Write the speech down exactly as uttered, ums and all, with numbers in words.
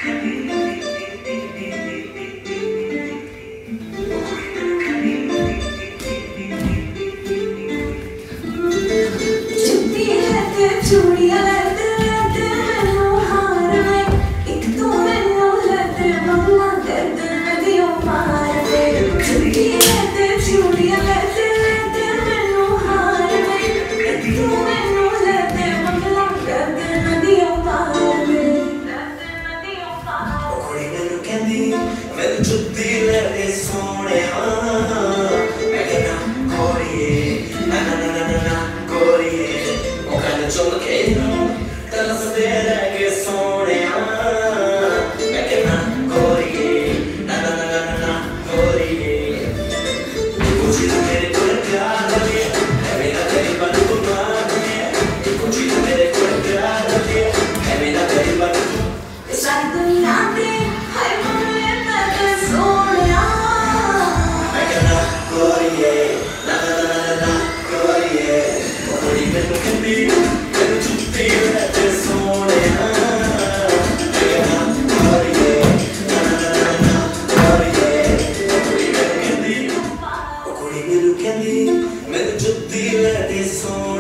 चूड़ियां लैते लैते मैनू हार वे एक तू मैनू लैते मम्मा दर्द नदियों पार वे चूड़ियां लैते चूड़ियां लैते लैते मैनू हार वे एक तू मैनू लैते मम्मा दर्द नदियों पार वे दर्द नदियों पार ओ कुड़ी मैनू कहंदी मैनू जुत्ती ले दे सोहणिया मैं कहना कोरिए ना ना ना ना ना कोरिए चल के तरस दे रहे सोने मैं कहना कोरिए ना ना ना ना ना कोरिए कुछ मेरे को प्यार लगे है मेरा गरीबन को माने कुछ मेरे को प्यार लगे है मेरा गरीबन को सारी दुनिया दे हाय मने तेरे सोनिया मैं कहना कोरिए ना ना ना ना ना कोरिए कोरी में तो कहती मैंने जुत्ती ले दी सोने